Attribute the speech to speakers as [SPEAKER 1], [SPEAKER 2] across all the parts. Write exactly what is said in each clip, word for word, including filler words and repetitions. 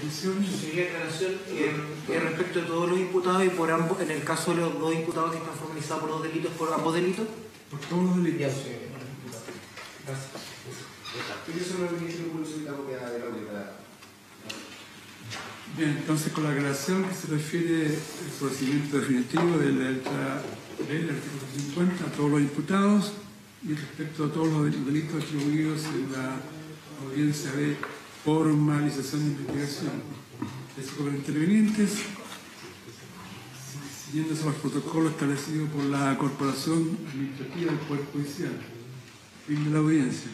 [SPEAKER 1] petición.
[SPEAKER 2] Sería aclaración eh, respecto de todos los imputados y por ambos, en el caso de los dos imputados que están formalizados por los delitos, por ambos delitos.
[SPEAKER 1] Por todos los delitos.
[SPEAKER 2] Ya, sí. Gracias.
[SPEAKER 1] Bien, entonces con la aclaración que se refiere al procedimiento definitivo de la letra del artículo cincuenta a todos los imputados y respecto a todos los delitos atribuidos en la audiencia de formalización de investigación. Eso con los intervenientes, siguiéndose los protocolos establecidos por la Corporación Administrativa del Poder Judicial. Fin de la audiencia.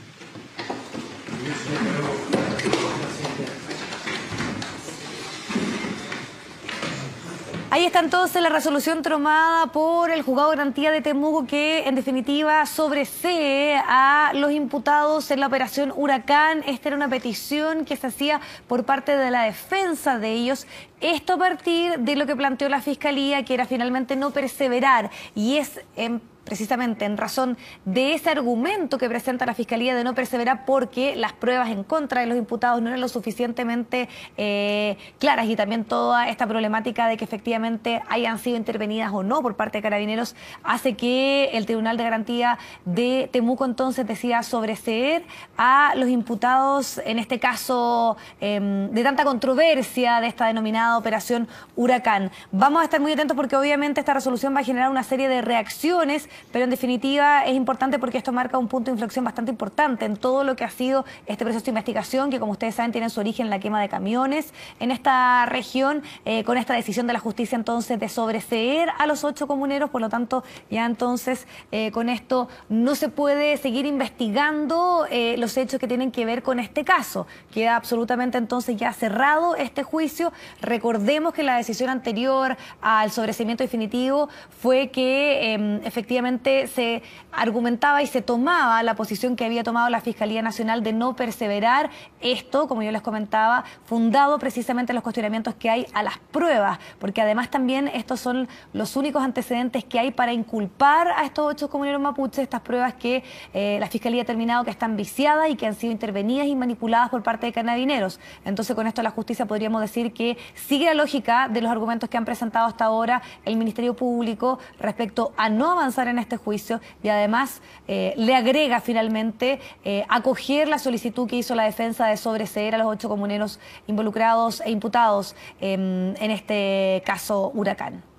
[SPEAKER 3] Ahí está entonces la resolución tomada por el juzgado de garantía de Temuco que en definitiva sobresee a los imputados en la operación Huracán. Esta era una petición que se hacía por parte de la defensa de ellos. Esto a partir de lo que planteó la Fiscalía, que era finalmente no perseverar, y es en precisamente en razón de ese argumento que presenta la Fiscalía de no perseverar porque las pruebas en contra de los imputados no eran lo suficientemente eh, claras, y también toda esta problemática de que efectivamente hayan sido intervenidas o no por parte de Carabineros hace que el Tribunal de Garantía de Temuco entonces decida sobreseer a los imputados, en este caso eh, de tanta controversia de esta denominada operación Huracán. Vamos a estar muy atentos porque obviamente esta resolución va a generar una serie de reacciones, pero en definitiva es importante porque esto marca un punto de inflexión bastante importante en todo lo que ha sido este proceso de investigación, que como ustedes saben tiene su origen en la quema de camiones en esta región, eh, con esta decisión de la justicia entonces de sobreseer a los ocho comuneros. Por lo tanto ya entonces eh, con esto no se puede seguir investigando eh, los hechos que tienen que ver con este caso. Queda absolutamente entonces ya cerrado este juicio. Recordemos que la decisión anterior al sobreseimiento definitivo fue que eh, efectivamente se argumentaba y se tomaba la posición que había tomado la Fiscalía Nacional de no perseverar. Esto, como yo les comentaba, fundado precisamente en los cuestionamientos que hay a las pruebas, porque además también estos son los únicos antecedentes que hay para inculpar a estos ocho comuneros mapuches, estas pruebas que eh, la Fiscalía ha determinado que están viciadas y que han sido intervenidas y manipuladas por parte de Carabineros. Entonces con esto la justicia podríamos decir que sigue la lógica de los argumentos que han presentado hasta ahora el Ministerio Público respecto a no avanzar en este juicio, y además eh, le agrega finalmente eh, acoger la solicitud que hizo la defensa de sobreseer a los ocho comuneros involucrados e imputados eh, en este caso Huracán.